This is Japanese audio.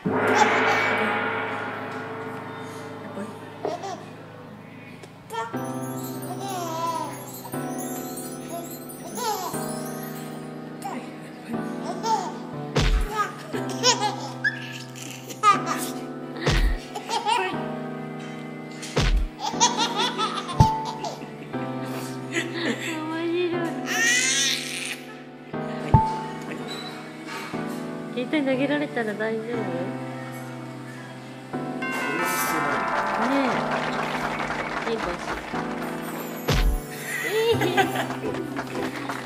携帯投げられたら大丈夫？ねえ。いい場所。